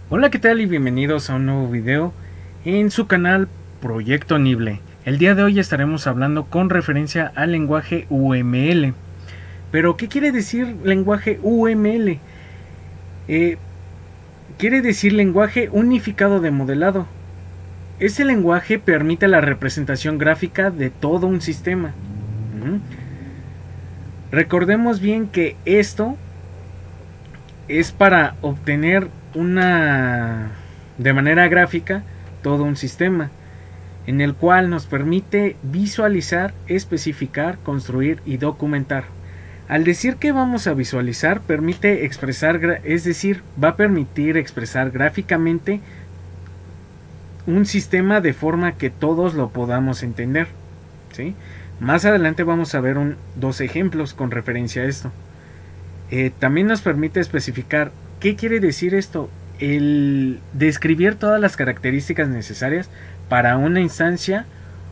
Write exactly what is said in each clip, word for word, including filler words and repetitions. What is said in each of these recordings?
Hola, ¿qué tal? Y bienvenidos a un nuevo video en su canal Proyecto Nible. El día de hoy estaremos hablando con referencia al lenguaje U M L. Pero, ¿qué quiere decir lenguaje U M L? Eh, quiere decir lenguaje unificado de modelado. Este lenguaje permite la representación gráfica de todo un sistema. Uh-huh. Recordemos bien que esto es para obtener una de manera gráfica todo un sistema en el cual nos permite visualizar, especificar, construir y documentar. Al decir que vamos a visualizar, permite expresar, es decir, va a permitir expresar gráficamente un sistema de forma que todos lo podamos entender, ¿sí? Más adelante vamos a ver un, dos ejemplos con referencia a esto. Eh, también nos permite especificar qué quiere decir esto, el describir todas las características necesarias para una instancia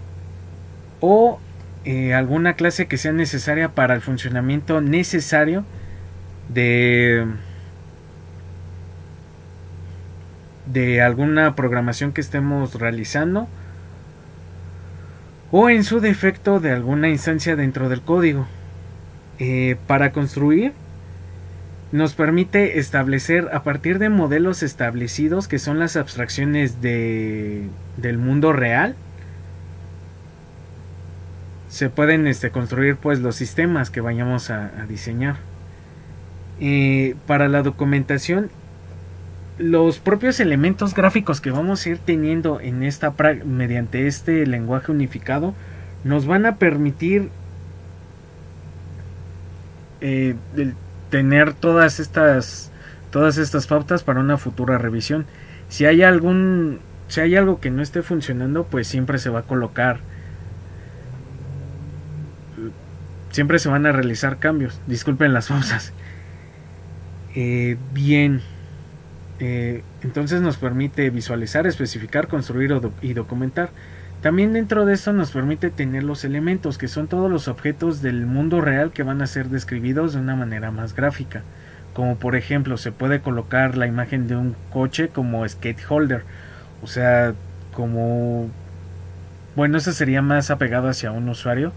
o eh, alguna clase que sea necesaria para el funcionamiento necesario de, de alguna programación que estemos realizando, o en su defecto de alguna instancia dentro del código. Eh, para construir nos permite establecer a partir de modelos establecidos, que son las abstracciones de, del mundo real. Se pueden este, construir pues los sistemas que vayamos a, a diseñar. Eh, para la documentación, los propios elementos gráficos que vamos a ir teniendo en esta mediante este lenguaje unificado nos van a permitir eh, el, tener todas estas todas estas pautas para una futura revisión. Si hay algún si hay algo que no esté funcionando, pues siempre se va a colocar, siempre se van a realizar cambios. Disculpen las pausas. Eh, bien, eh, entonces nos permite visualizar, especificar, construir o do y documentar. También dentro de esto nos permite tener los elementos, que son todos los objetos del mundo real que van a ser describidos de una manera más gráfica. Como por ejemplo, se puede colocar la imagen de un coche como skate holder. O sea, como... Bueno, eso sería más apegado hacia un usuario,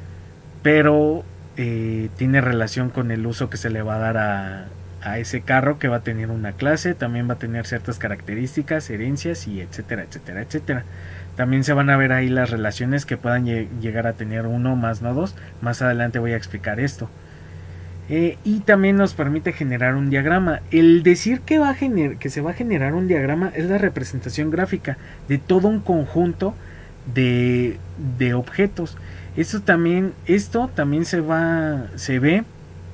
pero eh, tiene relación con el uso que se le va a dar a, a ese carro, que va a tener una clase, también va a tener ciertas características, herencias y etcétera, etcétera, etcétera. También se van a ver ahí las relaciones que puedan llegar a tener uno más nodos. Más adelante voy a explicar esto. Eh, y también nos permite generar un diagrama. El decir que, va a gener que se va a generar un diagrama es la representación gráfica de todo un conjunto de, de objetos. Esto también, esto también se, va, se ve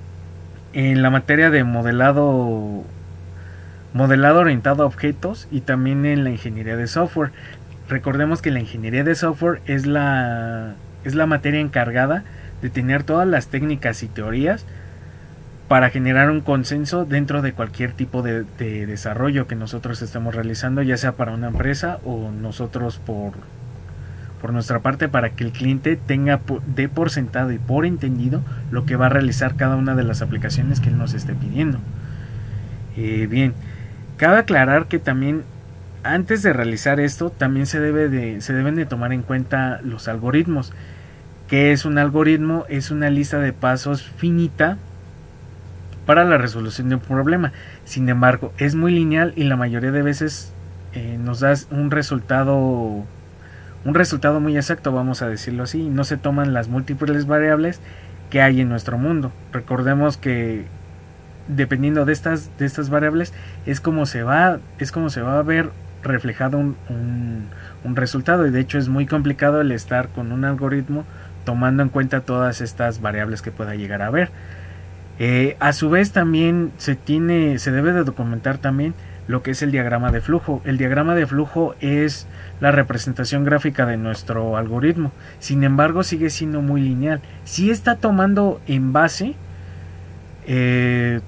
en la materia de modelado, modelado orientado a objetos, y también en la ingeniería de software. Recordemos que la ingeniería de software es la, es la materia encargada de tener todas las técnicas y teorías para generar un consenso dentro de cualquier tipo de, de desarrollo que nosotros estemos realizando, ya sea para una empresa o nosotros por, por nuestra parte, para que el cliente tenga de por sentado y por entendido lo que va a realizar cada una de las aplicaciones que él nos esté pidiendo. Eh, bien, cabe aclarar que también antes de realizar esto, también se, debe de, se deben de tomar en cuenta los algoritmos. ¿Qué es un algoritmo? Es una lista de pasos finita para la resolución de un problema. Sin embargo, es muy lineal y la mayoría de veces eh, nos da un resultado, un resultado muy exacto, vamos a decirlo así. No se toman las múltiples variables que hay en nuestro mundo. Recordemos que dependiendo de estas, de estas variables es como se va, es como se va a ver reflejado un, un, un resultado, y de hecho es muy complicado el estar con un algoritmo tomando en cuenta todas estas variables que pueda llegar a haber. Eh, a su vez también se tiene, se debe de documentar también lo que es el diagrama de flujo. El diagrama de flujo es la representación gráfica de nuestro algoritmo. Sin embargo, sigue siendo muy lineal. Si está tomando en base eh,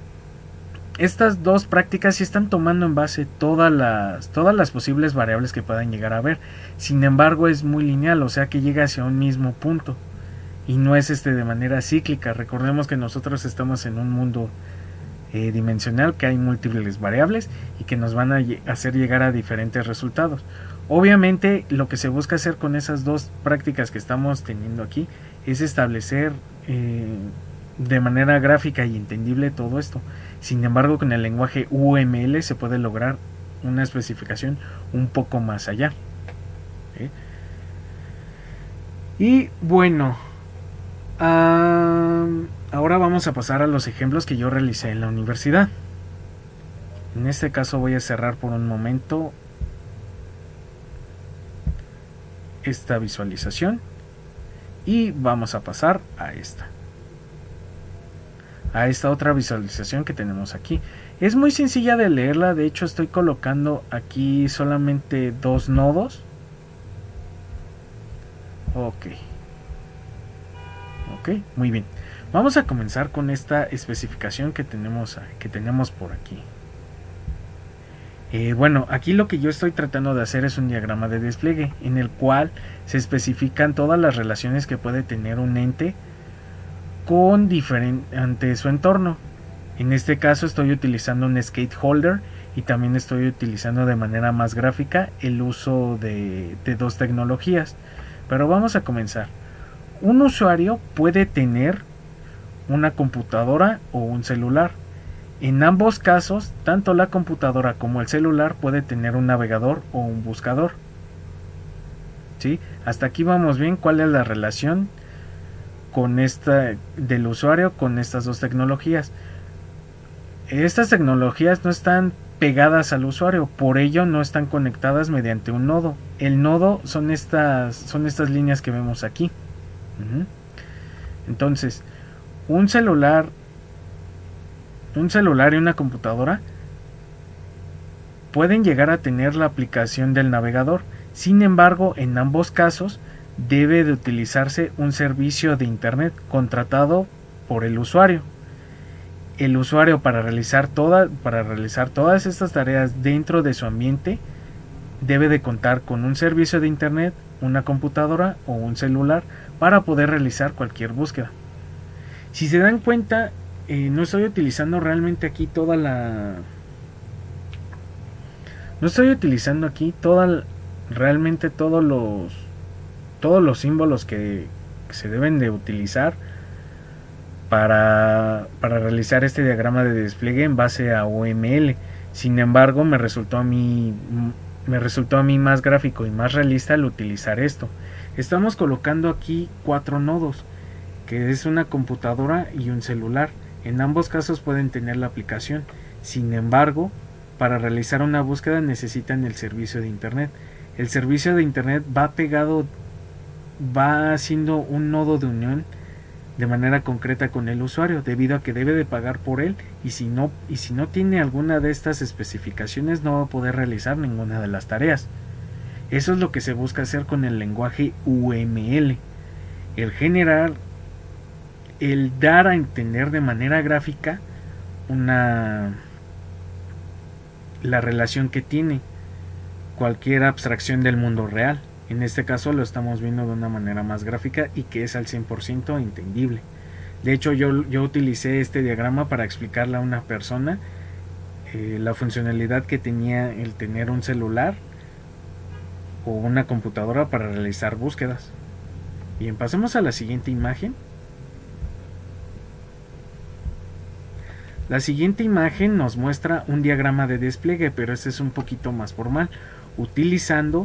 estas dos prácticas sí están tomando en base todas las, todas las posibles variables que puedan llegar a haber. Sin embargo, es muy lineal, o sea que llega hacia un mismo punto y no es este de manera cíclica. Recordemos que nosotros estamos en un mundo eh, dimensional, que hay múltiples variables y que nos van a hacer llegar a diferentes resultados. Obviamente lo que se busca hacer con esas dos prácticas que estamos teniendo aquí es establecer eh, de manera gráfica y entendible todo esto. Sin embargo, con el lenguaje U M L se puede lograr una especificación un poco más allá. ¿Eh? Y bueno, uh, ahora vamos a pasar a los ejemplos que yo realicé en la universidad. En este caso voy a cerrar por un momento esta visualización y vamos a pasar a esta a esta otra visualización que tenemos aquí. Es muy sencilla de leerla, de hecho estoy colocando aquí solamente dos nodos. Ok, ok, muy bien. Vamos a comenzar con esta especificación que tenemos, que tenemos por aquí. Eh, bueno, aquí lo que yo estoy tratando de hacer es un diagrama de despliegue en el cual se especifican todas las relaciones que puede tener un ente con diferente ante su entorno. En este caso estoy utilizando un stakeholder y también estoy utilizando de manera más gráfica el uso de, de dos tecnologías. Pero vamos a comenzar. Un usuario puede tener una computadora o un celular. En ambos casos, tanto la computadora como el celular puede tener un navegador o un buscador. ¿Sí? Hasta aquí vamos bien. ¿Cuál es la relación con esta del usuario con estas dos tecnologías? Estas tecnologías no están pegadas al usuario, por ello no están conectadas mediante un nodo. El nodo son estas son estas líneas que vemos aquí. Uh-huh. Entonces, un celular un celular y una computadora pueden llegar a tener la aplicación del navegador. Sin embargo, en ambos casos debe de utilizarse un servicio de internet contratado por el usuario. El usuario para realizar toda, para realizar todas estas tareas dentro de su ambiente debe de contar con un servicio de internet, una computadora o un celular para poder realizar cualquier búsqueda. Si se dan cuenta, eh, no estoy utilizando realmente aquí toda la no estoy utilizando aquí toda realmente todos los todos los símbolos que, que se deben de utilizar para, para realizar este diagrama de despliegue en base a U M L. Sin embargo, me resultó a mí me resultó a mí más gráfico y más realista al utilizar esto. Estamos colocando aquí cuatro nodos, que es una computadora y un celular. En ambos casos pueden tener la aplicación. Sin embargo, para realizar una búsqueda necesitan el servicio de internet. El servicio de internet va pegado, va haciendo un nodo de unión de manera concreta con el usuario, debido a que debe de pagar por él, y si no, y si no tiene alguna de estas especificaciones no va a poder realizar ninguna de las tareas. Eso es lo que se busca hacer con el lenguaje U M L, el generar, el dar a entender de manera gráfica una la relación que tiene cualquier abstracción del mundo real. En este caso lo estamos viendo de una manera más gráfica y que es al cien por ciento entendible. De hecho, yo, yo utilicé este diagrama para explicarle a una persona eh, la funcionalidad que tenía el tener un celular o una computadora para realizar búsquedas. Bien, pasemos a la siguiente imagen. La siguiente imagen nos muestra un diagrama de despliegue, pero este es un poquito más formal, utilizando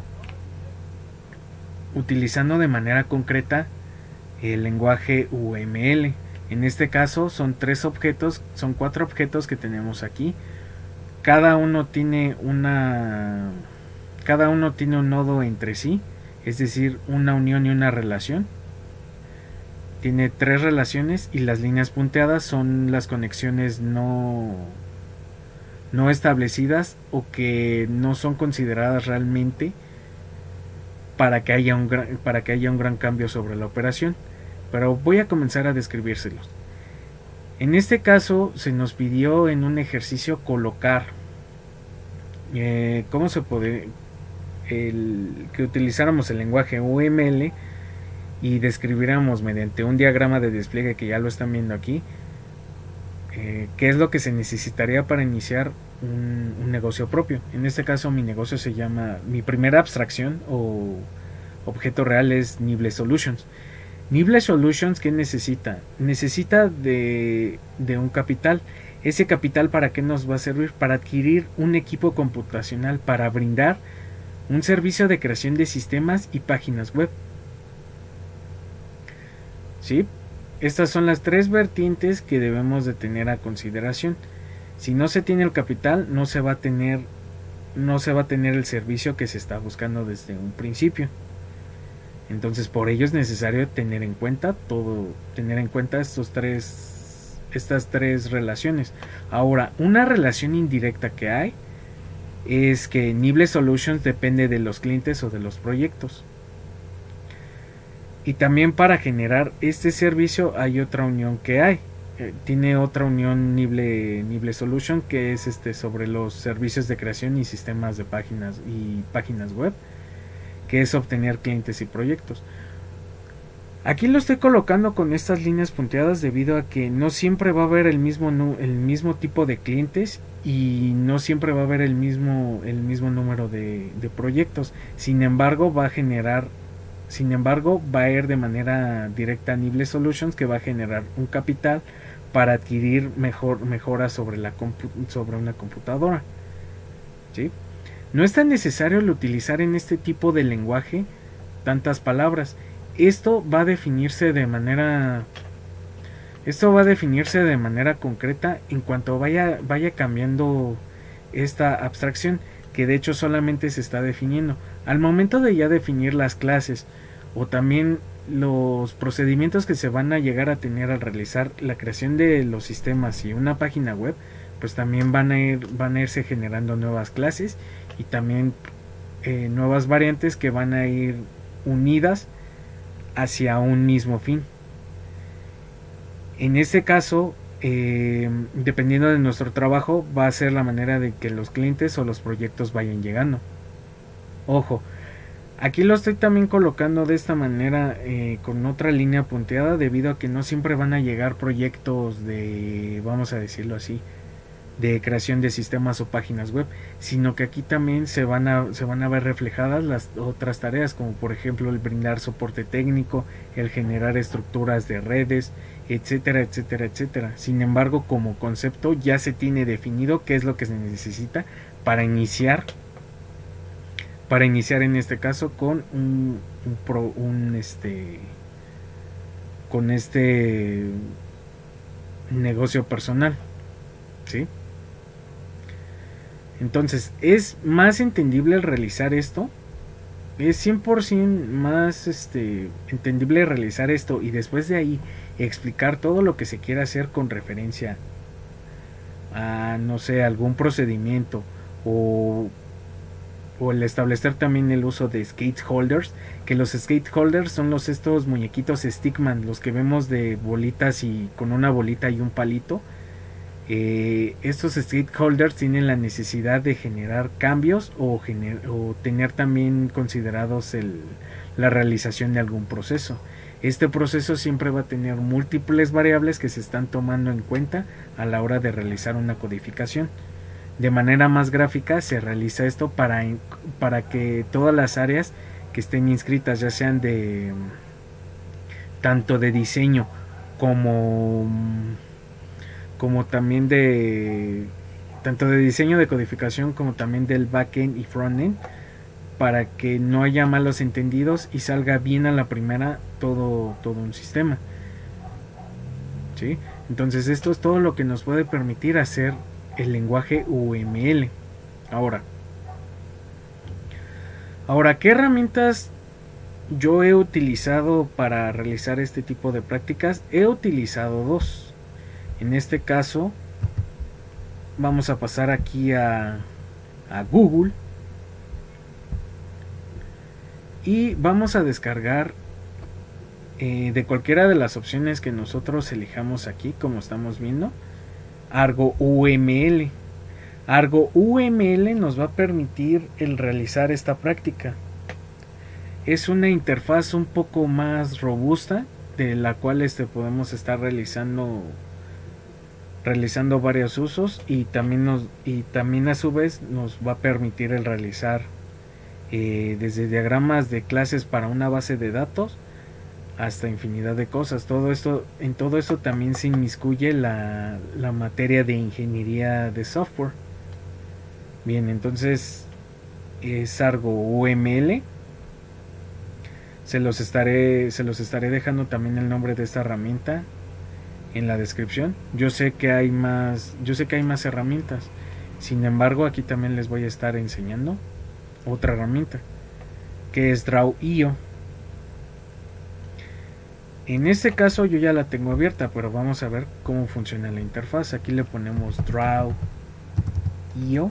utilizando de manera concreta el lenguaje U M L. En este caso son tres objetos, son cuatro objetos que tenemos aquí. Cada uno tiene una cada uno tiene un nodo entre sí, es decir, una unión y una relación. Tiene tres relaciones y las líneas punteadas son las conexiones no no establecidas o que no son consideradas realmente para que haya un gran, para que haya un gran cambio sobre la operación, pero voy a comenzar a describírselos. En este caso se nos pidió en un ejercicio colocar eh, cómo se puede el, que utilizáramos el lenguaje U M L y describiéramos mediante un diagrama de despliegue, que ya lo están viendo aquí, eh, qué es lo que se necesitaría para iniciar un, un negocio propio. En este caso mi negocio se llama, mi primera abstracción o objeto real es Nible Solutions. Nible Solutions, ¿qué necesita? Necesita de, de un capital. Ese capital, ¿para qué nos va a servir? Para adquirir un equipo computacional, para brindar un servicio de creación de sistemas y páginas web. ¿Sí? Estas son las tres vertientes que debemos de tener a consideración. Si no se tiene el capital, no se va a tener, no se va a tener el servicio que se está buscando desde un principio. Entonces, por ello es necesario tener en cuenta todo, tener en cuenta estos tres, estas tres relaciones. Ahora, una relación indirecta que hay es que Nible Solutions depende de los clientes o de los proyectos. Y también para generar este servicio hay otra unión que hay. Eh, tiene otra unión Nible, Nible Solution, que es este sobre los servicios de creación y sistemas de páginas y páginas web, que es obtener clientes y proyectos. Aquí lo estoy colocando con estas líneas punteadas debido a que no siempre va a haber el mismo, el mismo tipo de clientes y no siempre va a haber el mismo, el mismo número de, de proyectos. Sin embargo, va a generar, sin embargo, va a ir de manera directa a Nible Solutions, que va a generar un capital para adquirir mejor, mejoras sobre, la sobre una computadora. ¿Sí? No es tan necesario el utilizar en este tipo de lenguaje tantas palabras. Esto va a definirse de manera esto va a definirse de manera concreta en cuanto vaya vaya cambiando esta abstracción, que de hecho solamente se está definiendo. Al momento de ya definir las clases o también los procedimientos que se van a llegar a tener al realizar la creación de los sistemas y una página web, pues también van a ir van a irse generando nuevas clases y también eh, nuevas variantes que van a ir unidas hacia un mismo fin. En este caso, eh, dependiendo de nuestro trabajo, va a ser la manera de que los clientes o los proyectos vayan llegando. Ojo, aquí lo estoy también colocando de esta manera, eh, con otra línea punteada, debido a que no siempre van a llegar proyectos de, vamos a decirlo así, de creación de sistemas o páginas web, sino que aquí también se van a se van a ver reflejadas las otras tareas, como por ejemplo el brindar soporte técnico, el generar estructuras de redes, etcétera, etcétera, etcétera. Sin embargo, como concepto ya se tiene definido qué es lo que se necesita para iniciar para iniciar en este caso con un, un, pro, un este con este negocio personal, ¿sí? Entonces, es más entendible el realizar esto. Es cien por ciento más este, entendible realizar esto y después de ahí explicar todo lo que se quiera hacer con referencia a, no sé, algún procedimiento o, o el establecer también el uso de stakeholders, que los stakeholders son los estos muñequitos Stickman, los que vemos de bolitas y con una bolita y un palito. Eh, estos stakeholders tienen la necesidad de generar cambios o, gener o tener también considerados el, la realización de algún proceso. Este proceso siempre va a tener múltiples variables que se están tomando en cuenta a la hora de realizar una codificación. De manera más gráfica se realiza esto para, para que todas las áreas que estén inscritas, ya sean de tanto de diseño como como también de tanto de diseño de codificación como también del backend y frontend, para que no haya malos entendidos y salga bien a la primera todo, todo un sistema, ¿sí? Entonces esto es todo lo que nos puede permitir hacer el lenguaje U M L. Ahora, ahora ¿qué herramientas yo he utilizado para realizar este tipo de prácticas? He utilizado dos. En este caso vamos a pasar aquí a, a Google y vamos a descargar eh, de cualquiera de las opciones que nosotros elijamos aquí, como estamos viendo, Argo U M L. Argo U M L nos va a permitir el realizar esta práctica. Es una interfaz un poco más robusta, de la cual este podemos estar realizando realizando varios usos, y también nos y también a su vez nos va a permitir el realizar eh, desde diagramas de clases para una base de datos hasta infinidad de cosas. Todo esto, en todo esto también se inmiscuye la, la materia de ingeniería de software. Bien, entonces es Argo U M L. Se los estaré, se los estaré dejando también el nombre de esta herramienta en la descripción. Yo sé que hay más, yo sé que hay más herramientas. Sin embargo, aquí también les voy a estar enseñando otra herramienta, que es Draw punto i o. En este caso yo ya la tengo abierta, pero vamos a ver cómo funciona la interfaz. Aquí le ponemos Draw punto i o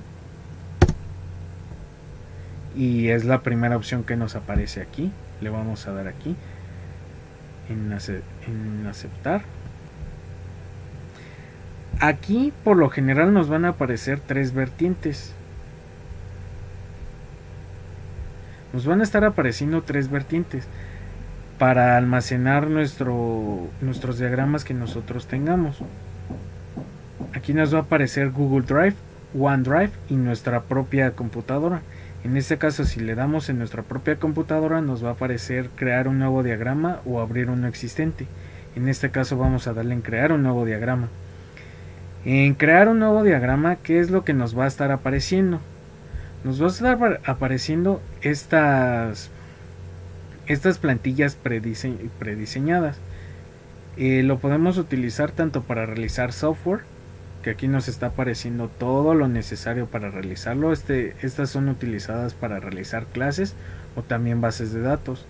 y es la primera opción que nos aparece aquí. Le vamos a dar aquí en, ace en aceptar. Aquí por lo general nos van a aparecer tres vertientes. Nos van a estar apareciendo tres vertientes para almacenar nuestro, nuestros diagramas que nosotros tengamos. Aquí nos va a aparecer Google Drive, OneDrive y nuestra propia computadora. En este caso, si le damos en nuestra propia computadora, nos va a aparecer crear un nuevo diagrama o abrir uno existente. En este caso vamos a darle en crear un nuevo diagrama. En crear un nuevo diagrama, ¿qué es lo que nos va a estar apareciendo? Nos va a estar apareciendo estas, estas plantillas predise prediseñadas. Eh, lo podemos utilizar tanto para realizar software, que aquí nos está apareciendo todo lo necesario para realizarlo. Este, estas son utilizadas para realizar clases o también bases de datos.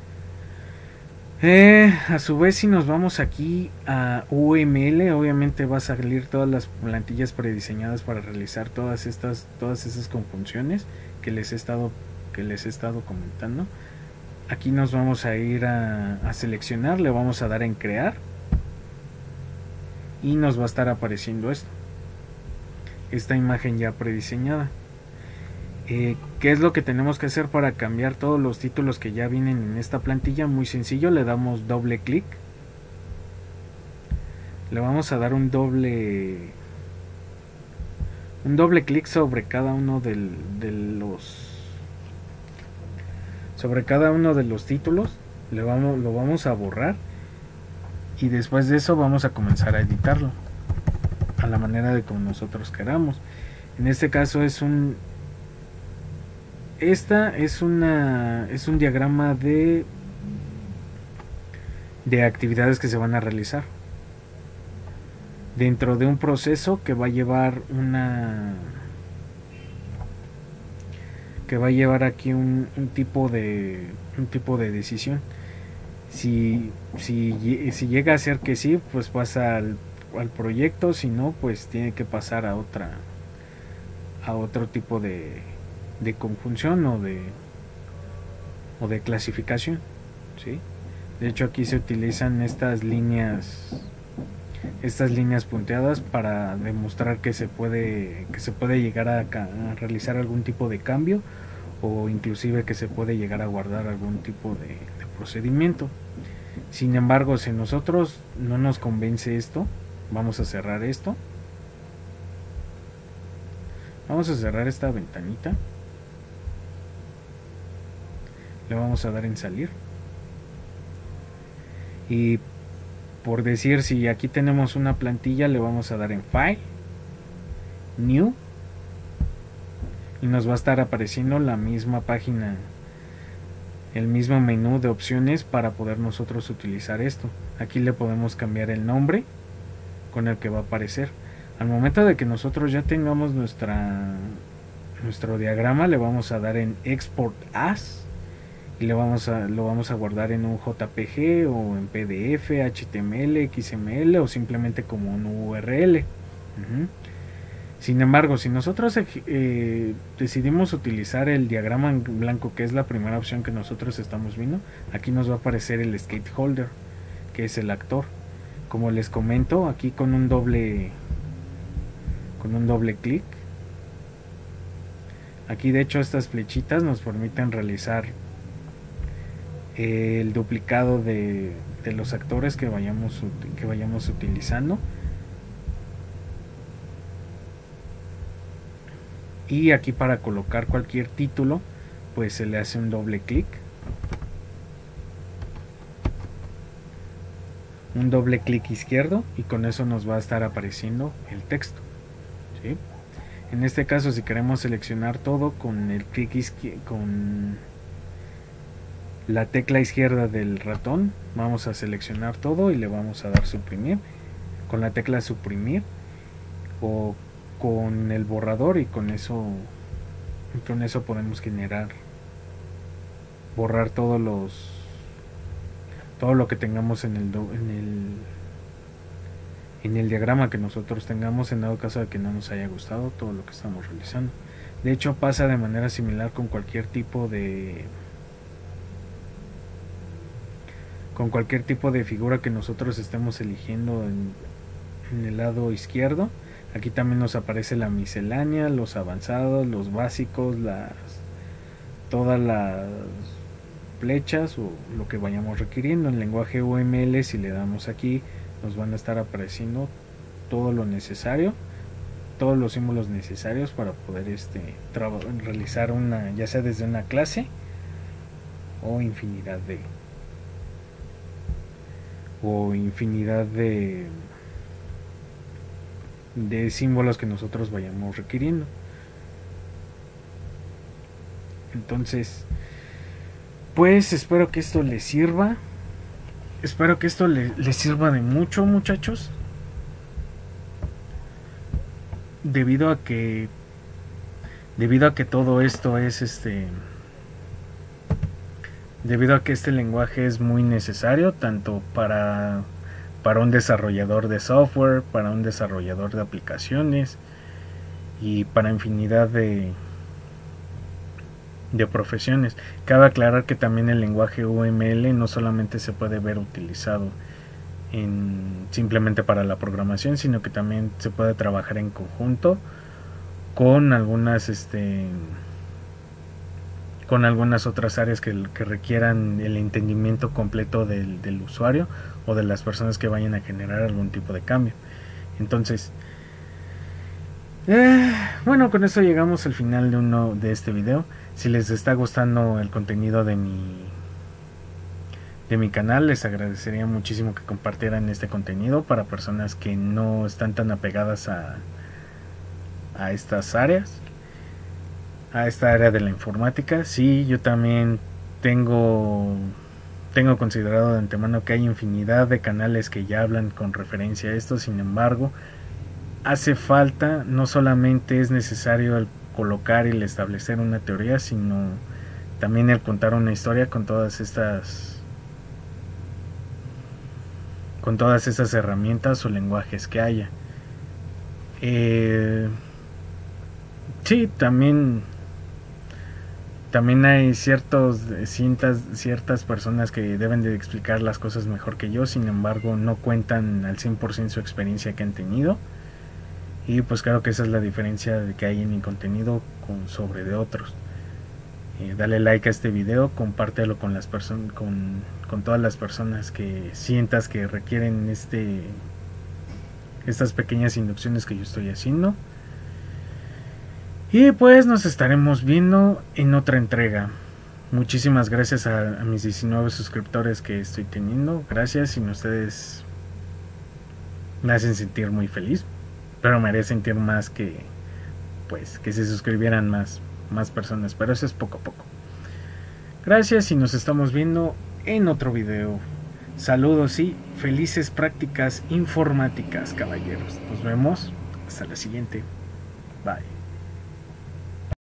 Eh, a su vez, si nos vamos aquí a U M L, obviamente va a salir todas las plantillas prediseñadas para realizar todas estas, todas esas conjunciones que les he estado, que les he estado comentando. Aquí nos vamos a ir a, a seleccionar, le vamos a dar en crear y nos va a estar apareciendo esto, esta imagen ya prediseñada. Eh, ¿Qué es lo que tenemos que hacer para cambiar todos los títulos que ya vienen en esta plantilla? Muy sencillo, le damos doble clic, le vamos a dar un doble un doble clic sobre cada uno del, de los sobre cada uno de los títulos, le vamos, lo vamos a borrar y después de eso vamos a comenzar a editarlo a la manera de como nosotros queramos. En este caso es un esta es una es un diagrama de de actividades que se van a realizar dentro de un proceso que va a llevar una que va a llevar aquí un, un tipo de un tipo de decisión. Si, si, si llega a ser que sí, pues pasa al, al proyecto. Si no, pues tiene que pasar a otra a otro tipo de, de conjunción o de o de clasificación, ¿sí? De hecho, aquí se utilizan estas líneas estas líneas punteadas para demostrar que se puede que se puede llegar a, a realizar algún tipo de cambio o inclusive que se puede llegar a guardar algún tipo de, de procedimiento. Sin embargo, si nosotros no nos convence esto, vamos a cerrar esto. Vamos a cerrar esta ventanita. Le vamos a dar en salir. Y por decir, si aquí tenemos una plantilla, le vamos a dar en File, New, y nos va a estar apareciendo la misma página, el mismo menú de opciones para poder nosotros utilizar esto. Aquí le podemos cambiar el nombre con el que va a aparecer. Al momento de que nosotros ya tengamos nuestra nuestro diagrama, le vamos a dar en Export As y le vamos a lo vamos a guardar en un J P G o en P D F, H T M L, X M L o simplemente como un U R L. Uh-huh. Sin embargo, si nosotros eh, decidimos utilizar el diagrama en blanco, que es la primera opción que nosotros estamos viendo, aquí nos va a aparecer el stakeholder, que es el actor. Como les comento, aquí con un doble con un doble clic, aquí de hecho estas flechitas nos permiten realizar el duplicado de, de los actores que vayamos que vayamos utilizando. y aquí para colocar cualquier título pues se le hace un doble clic, un doble clic izquierdo, y con eso nos va a estar apareciendo el texto, ¿sí? En este caso, si queremos seleccionar todo con el clic izquierdo, con la tecla izquierda del ratón, vamos a seleccionar todo y le vamos a dar suprimir con la tecla suprimir, o con el borrador, y con eso con eso podemos generar, borrar todos los todo lo que tengamos en el en el en el diagrama que nosotros tengamos, en dado caso de que no nos haya gustado todo lo que estamos realizando. De hecho, pasa de manera similar con cualquier tipo de con cualquier tipo de figura que nosotros estemos eligiendo en, en el lado izquierdo. Aquí también nos aparece la miscelánea, los avanzados, los básicos, las todas las flechas o lo que vayamos requiriendo. En lenguaje U M L, si le damos aquí, nos van a estar apareciendo todo lo necesario, todos los símbolos necesarios para poder este realizar una, ya sea desde una clase o infinidad de o infinidad de de símbolos que nosotros vayamos requiriendo. Entonces, pues espero que esto les sirva. Espero que esto les, les sirva de mucho, muchachos. Debido a que debido a que todo esto es este debido a que este lenguaje es muy necesario tanto para para un desarrollador de software, para un desarrollador de aplicaciones y para infinidad de de profesiones. Cabe aclarar que también el lenguaje U M L no solamente se puede ver utilizado en, simplemente para la programación, sino que también se puede trabajar en conjunto con algunas este con algunas otras áreas que, que requieran el entendimiento completo del, del usuario o de las personas que vayan a generar algún tipo de cambio. Entonces, eh, bueno, con esto llegamos al final de uno de este video. Si les está gustando el contenido de mi de mi canal, les agradecería muchísimo que compartieran este contenido para personas que no están tan apegadas a a estas áreas, a esta área de la informática. Sí, yo también tengo tengo considerado de antemano que hay infinidad de canales que ya hablan con referencia a esto. Sin embargo, hace falta, no solamente es necesario el colocar y el establecer una teoría, sino también el contar una historia con todas estas con todas estas herramientas o lenguajes que haya. Eh, sí, también también hay ciertos ciertas, ciertas personas que deben de explicar las cosas mejor que yo, sin embargo no cuentan al cien por ciento su experiencia que han tenido, y pues claro que esa es la diferencia de que hay en mi contenido con, sobre de otros. Eh, dale like a este video, compártelo con las personas, con, con todas las personas que sientas que requieren este estas pequeñas inducciones que yo estoy haciendo. Y pues nos estaremos viendo en otra entrega. Muchísimas gracias a, a mis diecinueve suscriptores que estoy teniendo. Gracias, sin ustedes me hacen sentir muy feliz, pero me haría sentir más que pues que se suscribieran más, más personas, pero eso es poco a poco. Gracias y nos estamos viendo en otro video. Saludos y felices prácticas informáticas, caballeros. Nos vemos hasta la siguiente. Bye.